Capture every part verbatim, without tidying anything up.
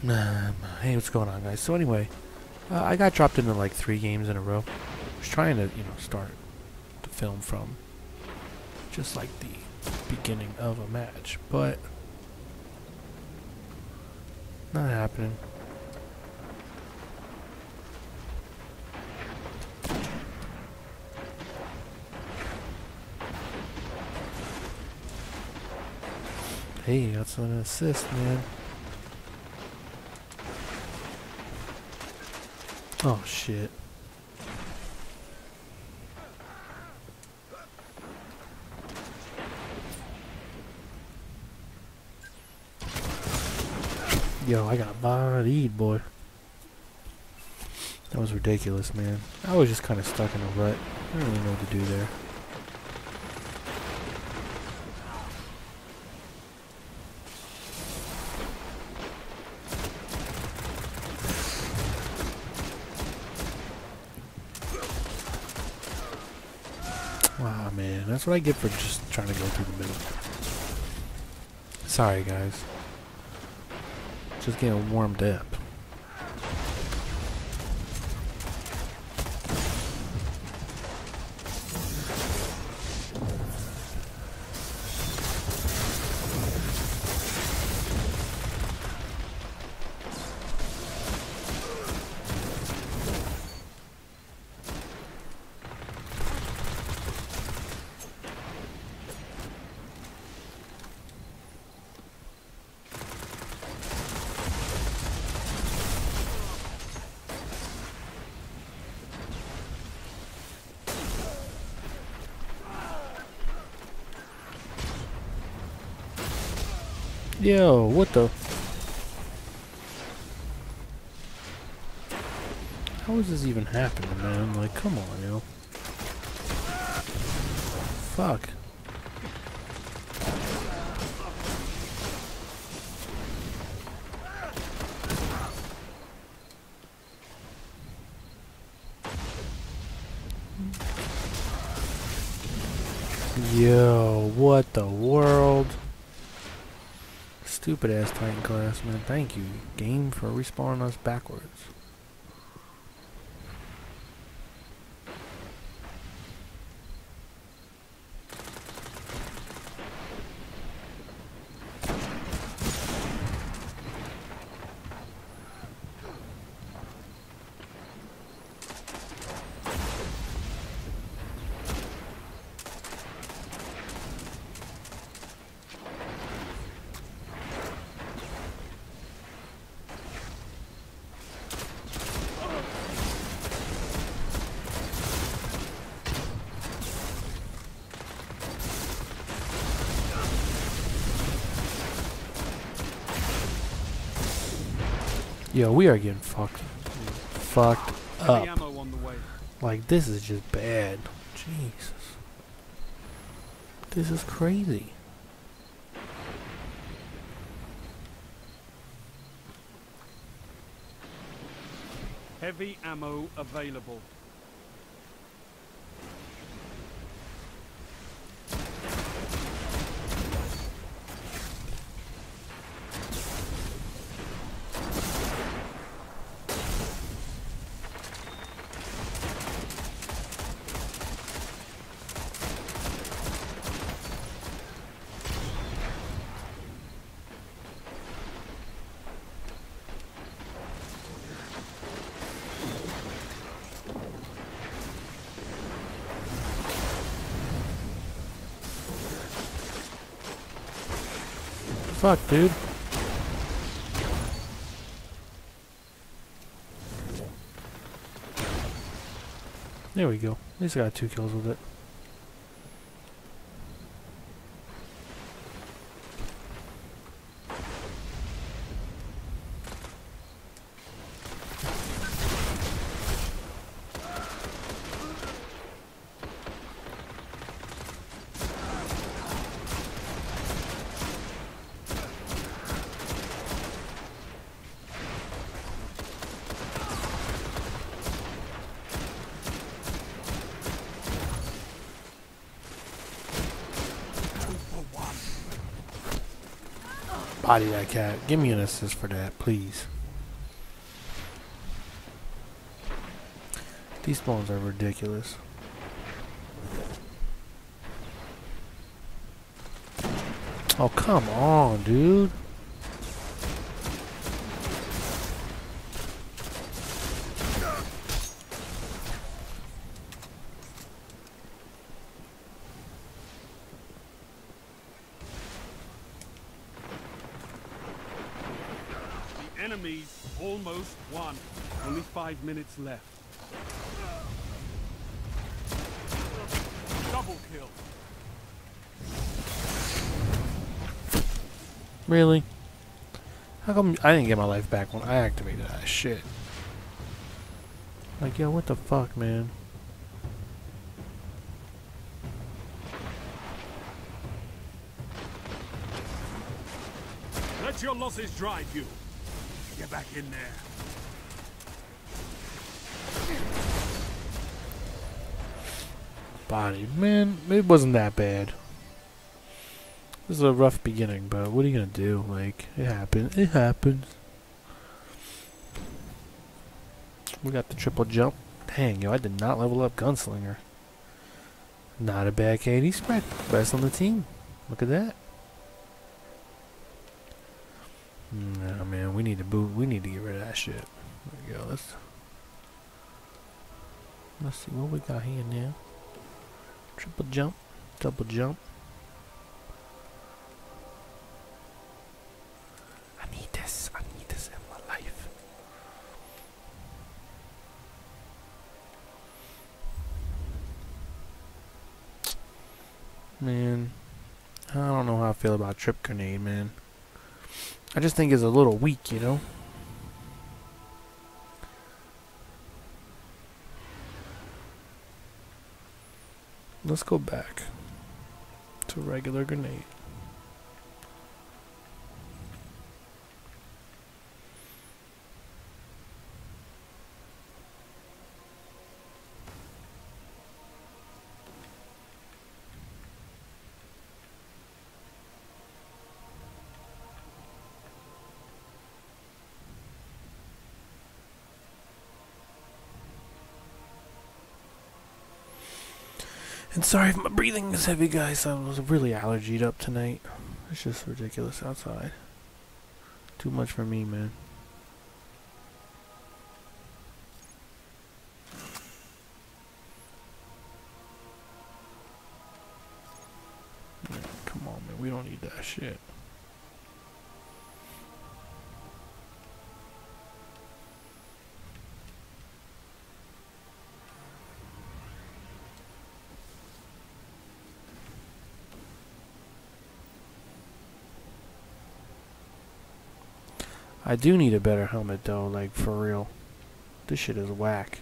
Um, hey, what's going on, guys? So anyway, uh, I got dropped into like three games in a row. I was trying to, you know, start the film from just like the beginning of a match, but not happening. Hey, that's an assist, man. Oh shit. Yo, I got bodied, boy. That was ridiculous, man. I was just kind of stuck in a rut. I don't really know what to do there. Wow, man. That's what I get for just trying to go through the middle. Sorry, guys. Just getting warmed up. Yo, what the? How is this even happening, man? Like, come on, yo. Fuck. Yo, what the world? Stupid ass Titan class, man. Thank you, game, for respawning us backwards. Yo, we are getting fucked, fucked up. Like, this is just bad. Jesus. This is crazy. Heavy ammo available. Fuck, dude. There we go. At least I got two kills with it. Body that cat. Give me an assist for that, please. These spawns are ridiculous. Oh, come on, dude. The enemy's almost won. Only five minutes left. Double kill. Really? How come I didn't get my life back when I activated that shit? Like, yo, what the fuck, man? Let your losses drive you. Get back in there. Body, man, it wasn't that bad. This is a rough beginning, but what are you gonna do? Like, it happened. It happens. We got the triple jump. Dang, yo, I did not level up Gunslinger. Not a bad K D spread. Best on the team. Look at that. Nah, man, we need to boot. We need to get rid of that shit. There we go. Let's let's see what we got here now. Triple jump, double jump. I need this. I need this in my life. Man, I don't know how I feel about Trip Grenade, man. I just think it's a little weak, you know? Let's go back to regular grenade. And sorry if my breathing is heavy, guys. I was really allergied up tonight. It's just ridiculous outside. Too much for me, man. Man, come on, man. We don't need that shit. I do need a better helmet though, like for real. This shit is whack.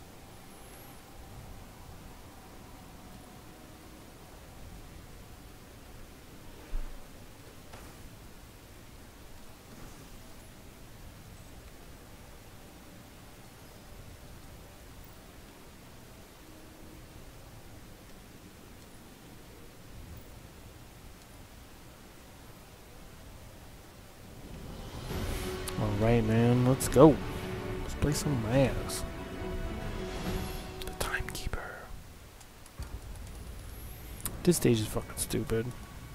Alright, man, let's go. Let's play some ass. The Timekeeper. This stage is fucking stupid.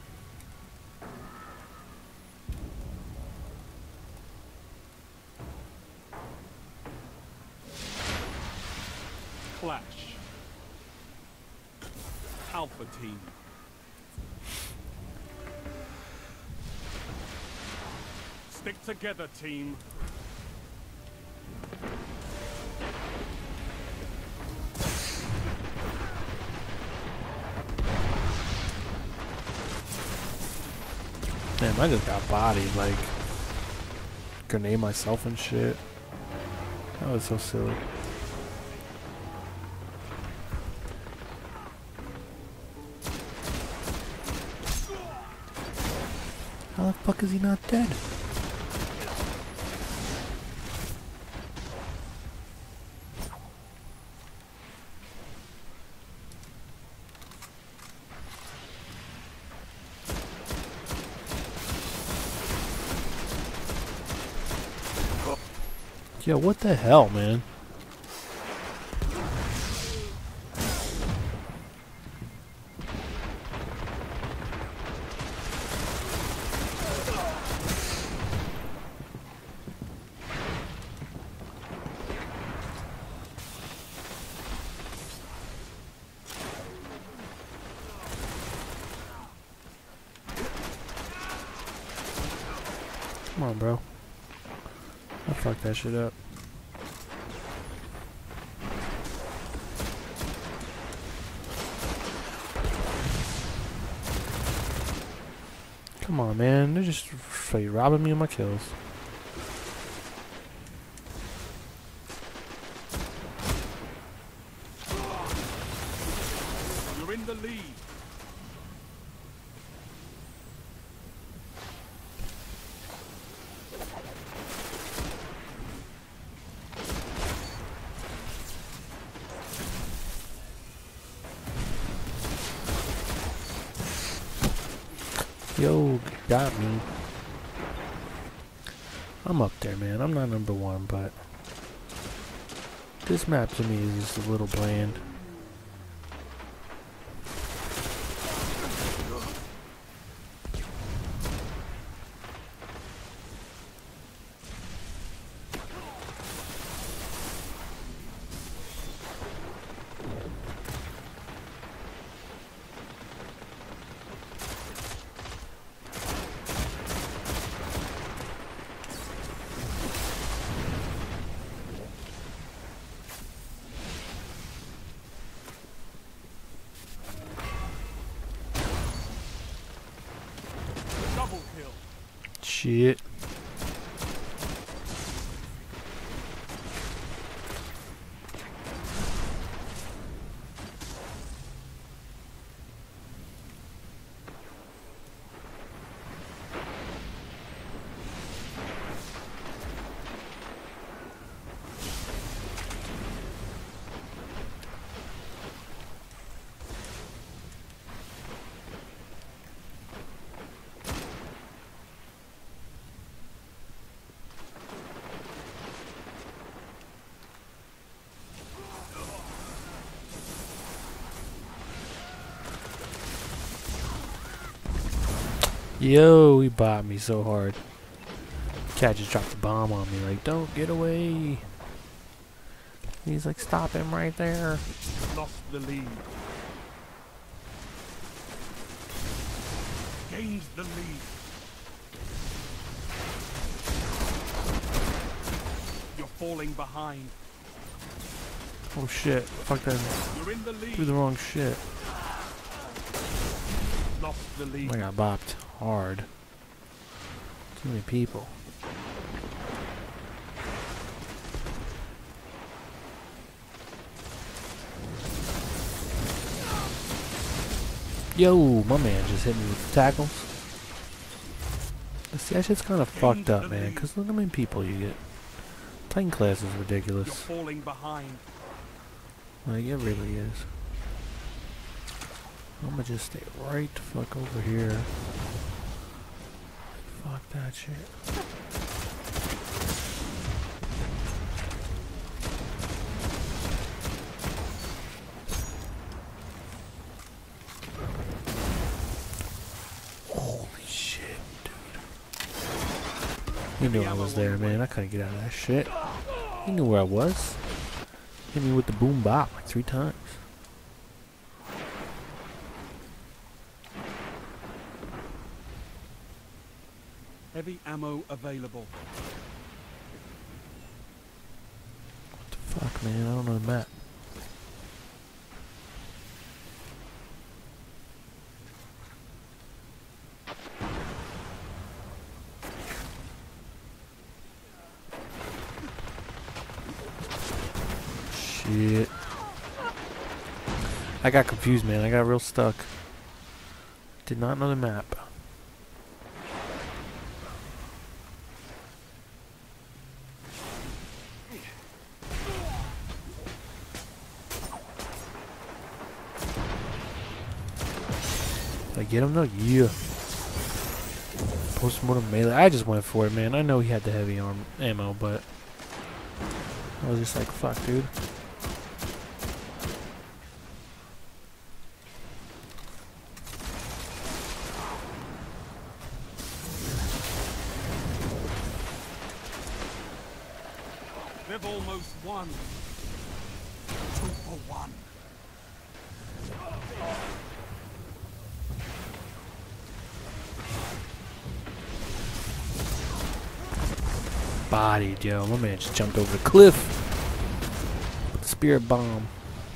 Clash. Alpha team. Stick together, team. Damn, I just got bodied, like, grenade myself and shit. That was so silly. How the fuck is he not dead? Yo, what the hell, man? Come on, bro. I fucked that shit up. Come on, man. They're just straight robbing me of my kills. You're in the lead. Yo, got me. I'm up there, man. I'm not number one, but this map to me is just a little bland. Double kill. Shit. Yo, he bought me so hard. Cat just dropped a bomb on me, like, don't get away. He's like, stop him right there. Lost the lead. Gained the lead. You're falling behind. Oh shit, fuck that. You're in the Do lead. the wrong shit. Lost the lead. I got bopped hard. Too many people. Yo, my man just hit me with the tackles. See, that shit's kind of fucked up, man, because look how many people you get. Titan class is You're ridiculous. falling behind. Like, it really is. I'm gonna just stay right the fuck over here. Fuck that shit. Holy shit, dude. You knew I was there, man. I couldn't get out of that shit. You knew where I was. Hit me with the boom bop like three times. Heavy ammo available. What the fuck, man? I don't know the map. Shit. I got confused, man. I got real stuck. Did not know the map. Did I get him though? Yeah. Postmortem melee. I just went for it, man. I know he had the heavy arm ammo, but I was just like, fuck, dude. They've almost won. Two for one. Bodied, yo. My man just jumped over the cliff. With the spirit bomb.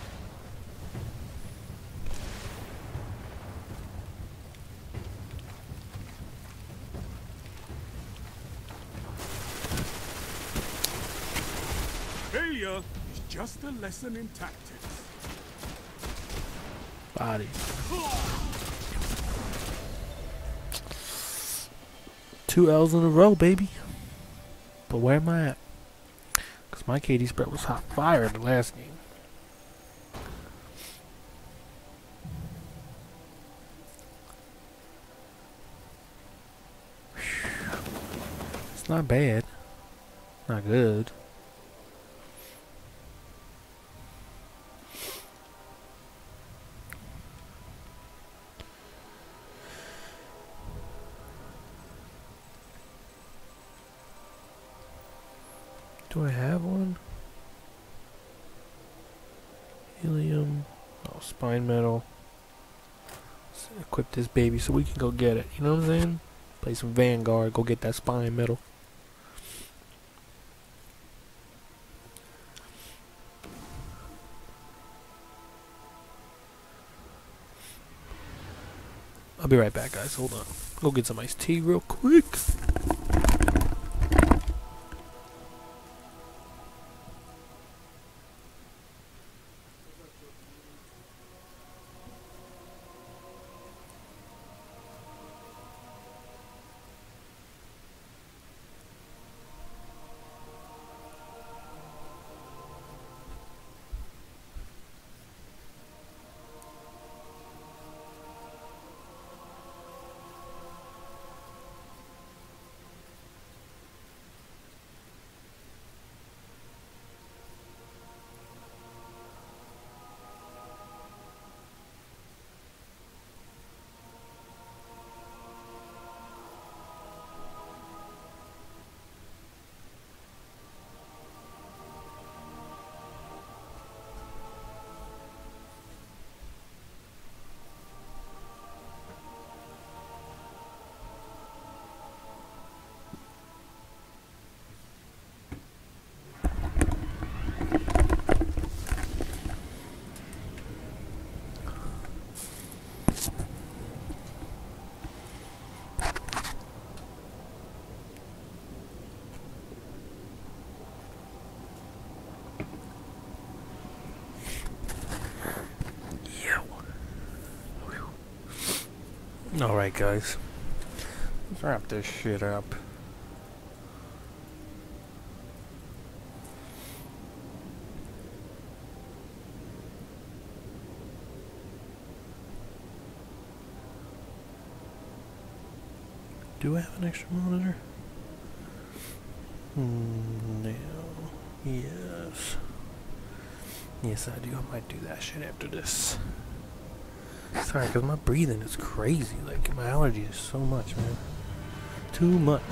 Failure is just a lesson in tactics. Body. Two L's in a row, baby. But where am I at? Because my K D spread was hot fire in the last game. It's not bad. Not good. Do I have one? Helium. Oh, spine metal. Let's equip this baby so we can go get it. You know what I'm saying? Play some Vanguard. Go get that spine metal. I'll be right back, guys. Hold on. Go get some iced tea real quick. Alright, guys. Let's wrap this shit up. Do I have an extra monitor? Mm, no. Yes. Yes, I do. I might do that shit after this. Sorry, because my breathing is crazy. Like, my allergy is so much, man. Too much.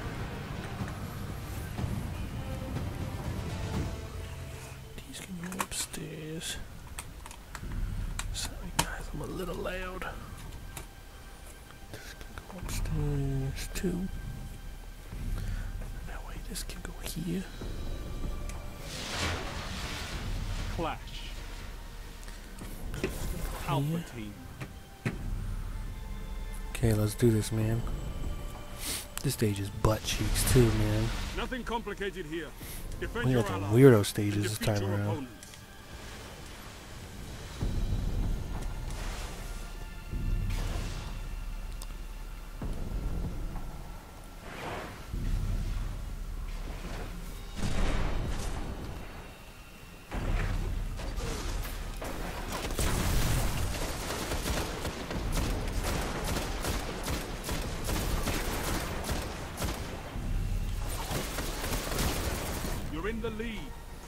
These can go upstairs. Sorry, guys, I'm a little loud. This can go upstairs, too. That way, this can go here. Clash. Alpha team. Okay, let's do this, man. This stage is butt cheeks too, man. Nothing complicated here. Defend We your got the ally. weirdo stages this Defeat time your around. opponents. You're in the lead.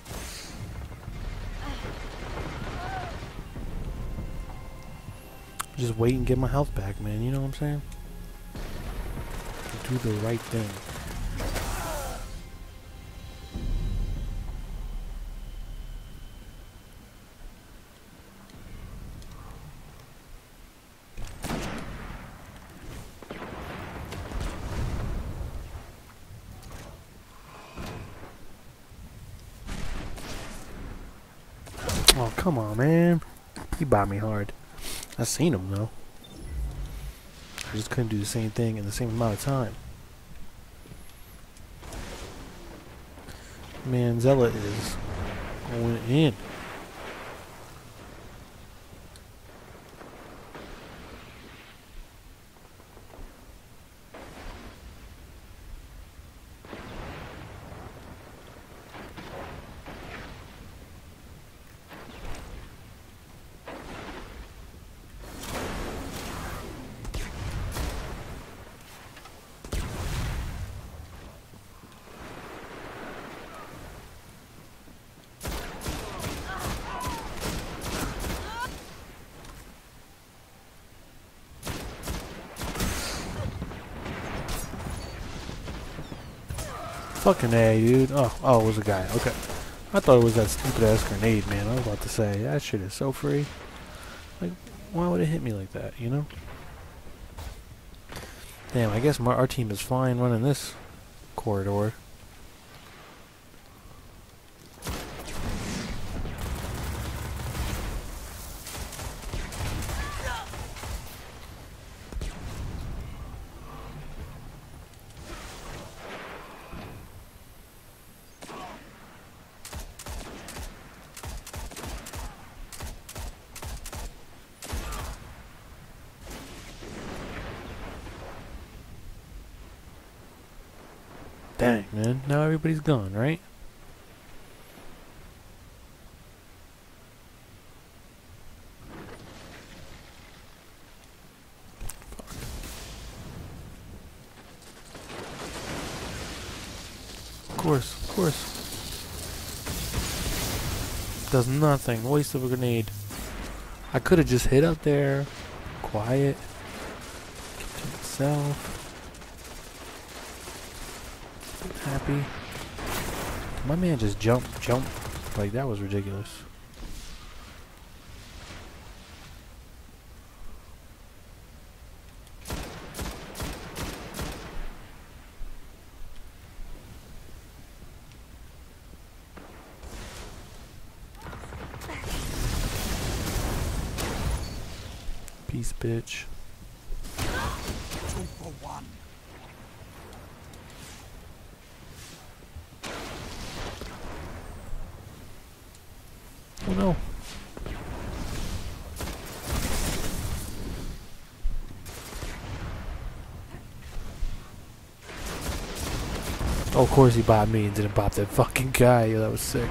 Just wait and get my health back, man. You know what I'm saying? Do the right thing. Come on, man. He bought me hard. I seen him, though. I just couldn't do the same thing in the same amount of time. Man, Zealot is going in. Fucking A, dude. Oh, oh, it was a guy. Okay. I thought it was that stupid ass grenade, man. I was about to say, that shit is so free. Like, why would it hit me like that, you know? Damn, I guess my, our team is fine running this corridor. Dang, man. Now everybody's gone, right? Fuck. Of course, of course. Does nothing. Waste of a grenade. I could have just hit up there. Quiet. Kept to myself. Happy. My man just jumped, jumped. Like, that was ridiculous. Peace, bitch. Two for one. Oh no. Oh, of course he bopped me and didn't bop that fucking guy. Yeah, that was sick.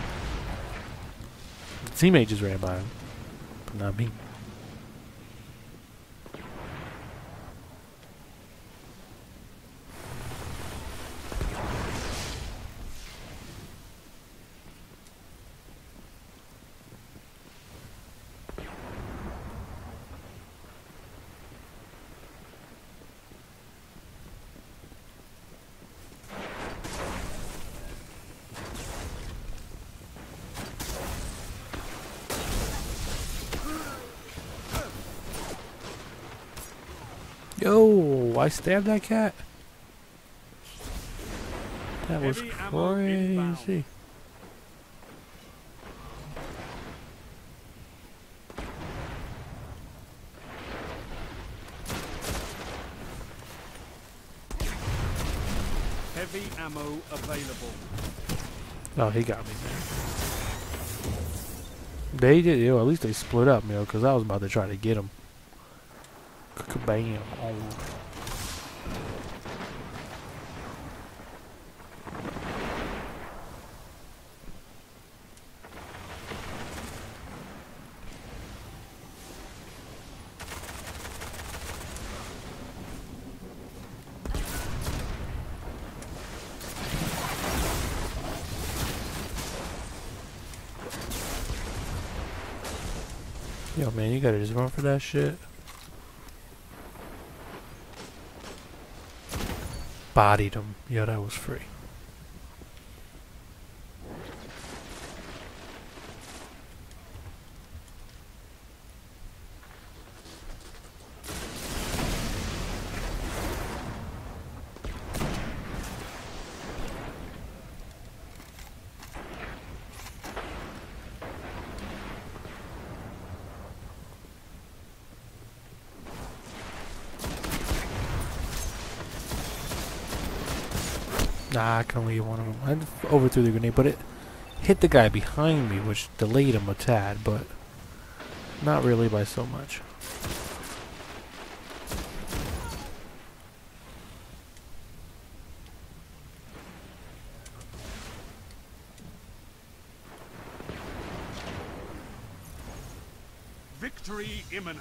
The teammate just ran by him, but not me. Yo, I stabbed that cat. That was Heavy ammo inbound. crazy. Heavy ammo available. Oh, he got me there. They did, yo, at least they split up, yo, because I was about to try to get him. Bam. Oh. Yo, man, you gotta just run for that shit. Bodied him. Yo, that was free. Nah, I can only get one of them. I f- overthrew the grenade, but it hit the guy behind me, which delayed him a tad, but not really by so much. Victory imminent.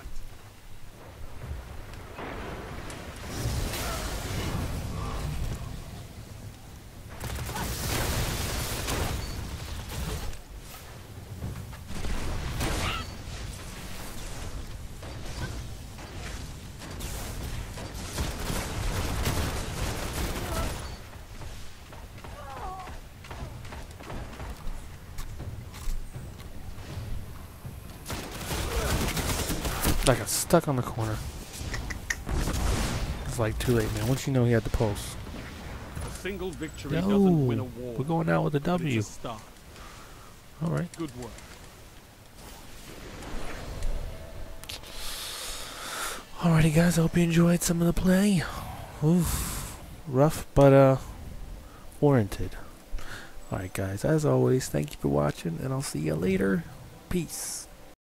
I got stuck on the corner. It's like too late, man. Once you know he had the pulse. A single victory Yo, doesn't win a war. we're going out with a but W. it's a start. All right. Good work. Alrighty, guys. I hope you enjoyed some of the play. Oof, rough, but uh, warranted. Alright, guys. As always, thank you for watching, and I'll see you later. Peace.